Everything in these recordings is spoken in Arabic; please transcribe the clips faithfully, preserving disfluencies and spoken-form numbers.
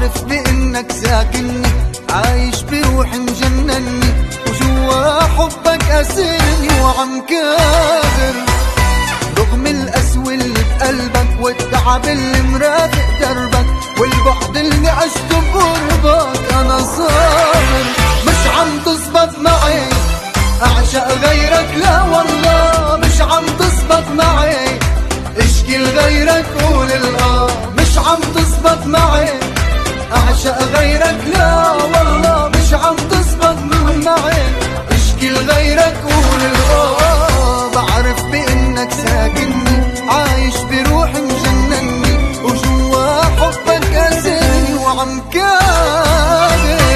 بعرف بإنك ساكنني، عايش بروحي مجنني، وجوا حبك أسرني وعم كابر. رغم القسوة اللي بقلبك والتعب اللي مرافق دربك والبعد اللي عشته بقربك، أنا صابر مش عم تزبط معي أعشق غيرك، لا والله مش عم تزبط معي اشكي لغيرك قول الآه. مش عم تزبط معي أعشق غيرك، لا والله مش عم تزبط معي اشكي لغيرك قول الآه. بعرف بإنك ساكنني، عايش بروحي مجنني، وجوا حبك أسرني وعم كابر.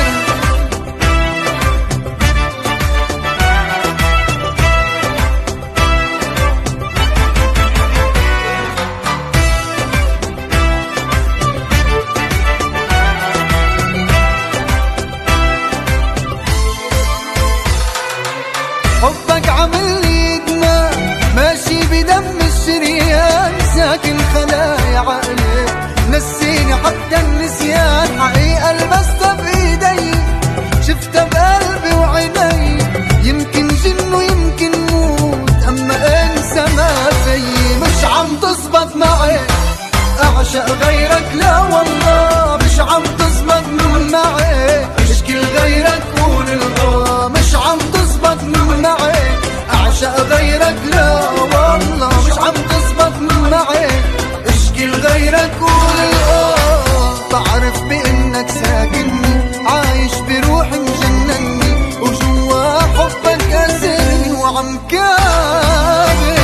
حبك عمل لي دماء ماشي بدم الشريان، ساكن خلايا عقلي نسيني حتى النسيان. حقيقة لمستها بإيدي شفتها بقلبي وعيني، يمكن جن ويمكن موت أما انسى ما فيي. مش عم تزبط معي أعشق غيرك، لا والله مش عم تزبط معي اشكي لغيرك قول الآه. مش عم تزبط معي أعشق غيرك، لا والله مش عم تزبط معي اشكي لغيرك قول الآه. بعرف بإنك ساكنني، عايش بروحي مجنني، وجوا حبك أسرني وعم كابر.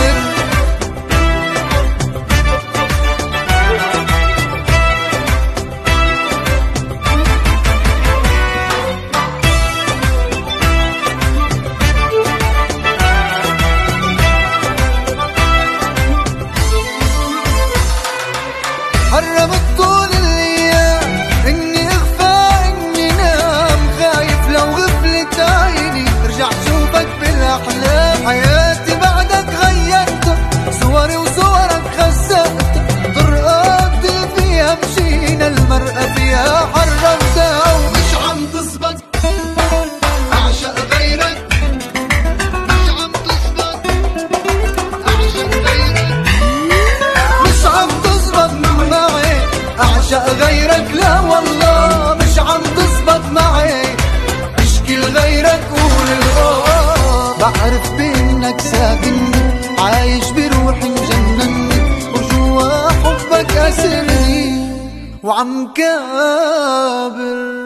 حرمت طول الايام اني اغفى اني نام، خايف لو غفلت عيني ارجع شوفك بالاحلام. حياتي بعدك غيرتها، صوري وصورك خسرتها، طرقات اللي فيها مشينا المرأة فيها حرمتها. ومش عم تزبط اعشق غيرك، مش عم تزبط اعشق غيرك، مش عم تزبط معي أعشق غيرك، لا والله مش عم تزبط معي اشكي لغيرك قول الآه. بعرف بإنك ساكنني، عايش بروحي مجنني، وجوا حبك أسرني وعم كابر.